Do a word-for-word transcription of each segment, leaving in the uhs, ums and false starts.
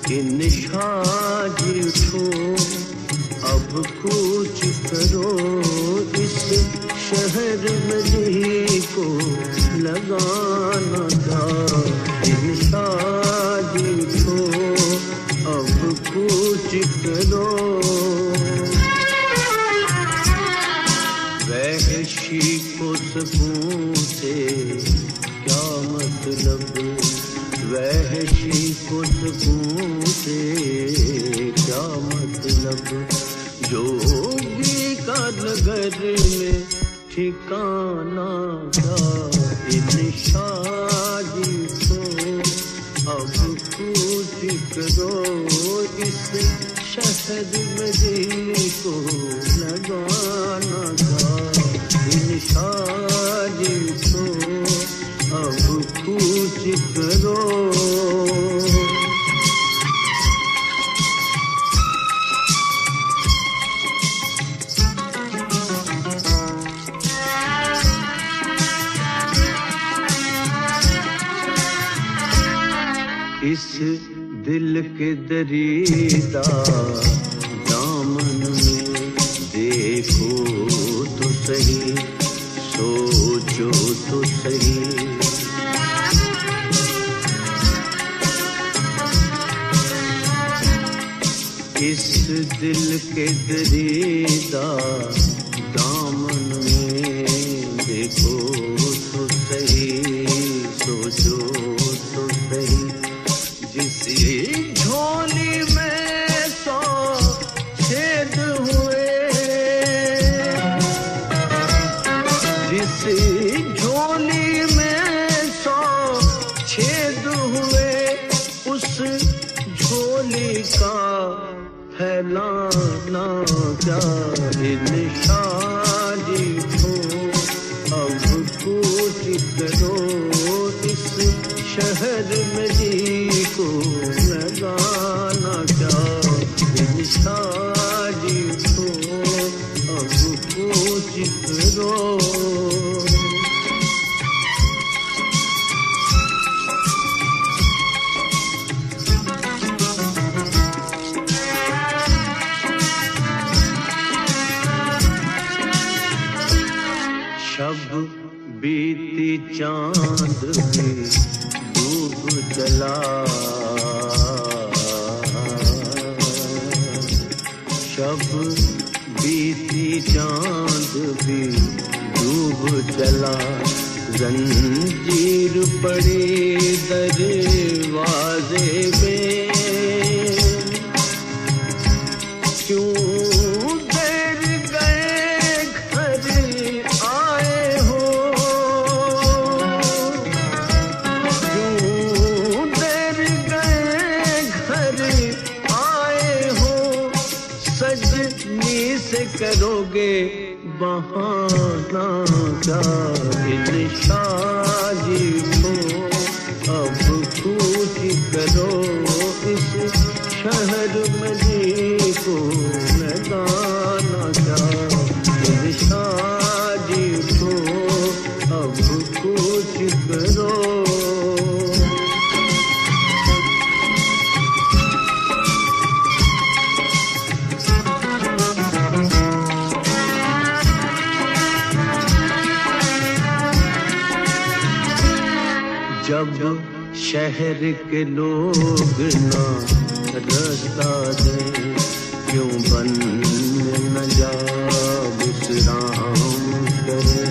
कि निशाजी उठो, अब कूच करो, इस शहर में जी को लगाना था। कि निशाजी उठो, अब कूच करो। वहशी को सुकून से क्या मतलब, वहशी को सुकून से क्या मतलब, जोगी का नगर में ठिकाना क्या। इन शादी को अब कूच करो, इस शहर में जी को लगाना था। इन शादी को अब कूच करो। इस दिल के दरीदा दामन में देखो तो सही, सोचो तो सही। इस दिल के दरीदा दामन में देखो तो सही, सोचो तो सही। जिस झोली में सौ छेद हुए, जिस झोली में सौ छेद हुए, उस झोली का फैलाना क्या। इन शादी को अब कूच करो, इस शहर में जी को लगाना क्या। इन शादी को अब कूच करो। शब बीती चांद भी डूब चला, शब बीती चांद भी डूब चला। जंजीर पड़ी दरवाजे में, क्यों करोगे बहाना क्या। इन शादी को अब कूच करो, इस शहर में जी को लगाना क्या। इन शादी को अब कूच करो। जब शहर के लोग ना रास्ता दे, क्यों बन न जा विश्राम करे।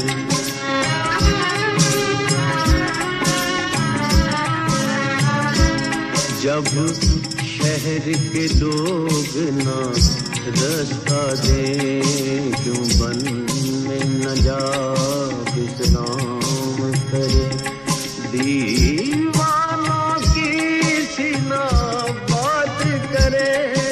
जब शहर के लोग ना रास्ता दे, क्यों बन न जा विश्राम करे। दीवानों की सीना बात करे,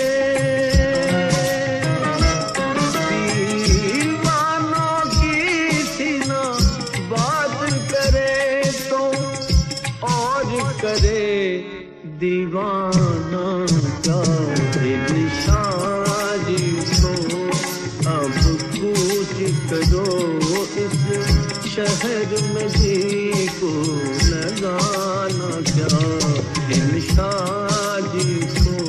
दीवानों की सीना बात करे, तो और करे दीवाना क्या। इन शादी को अब कूच करो, इस शहर में जी को लगाना क्या। इन शादी को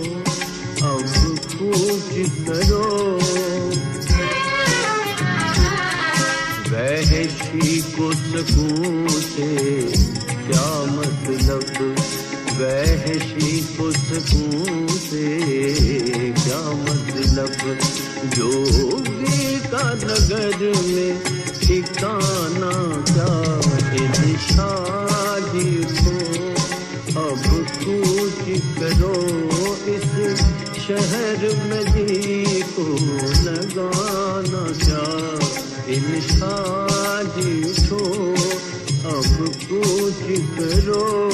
वहशी को सकून से क्या मतलब, वहशी को सकून से क्या मतलब। जोगी का नगर में ठिकाना क्या, इन शादी को अब कूच करो, इस शहर में जी को लगाना क्या। इन शादी को अब कूच करो,